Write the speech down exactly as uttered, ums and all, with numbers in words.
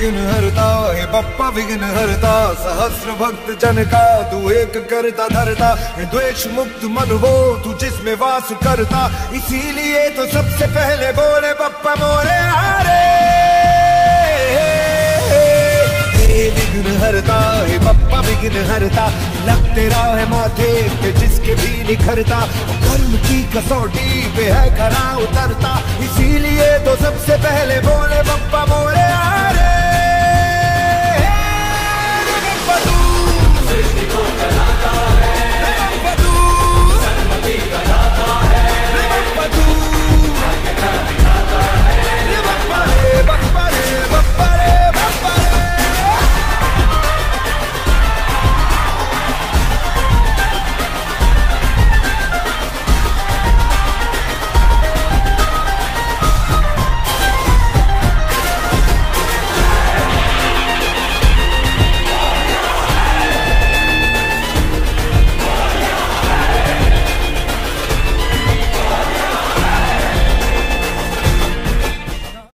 विघ्न हरता हे बप्पा विघ्न हरता, सहस्र भक्त जन का तू एक करता धरता, द्वेष मुक्त मन वो तू जिसमें वास करता, इसीलिए तो सबसे पहले बोले बप्पा मोरे हारे। हे विघ्न हरता हे बप्पा विघ्न हरता, लग तेरा है माथे पे जिसके भी निखरता, कर्म की कसौटी पे है खरा उतरता, इसीलिए तो सबसे पहले बोले बप्पा मोरे हारे।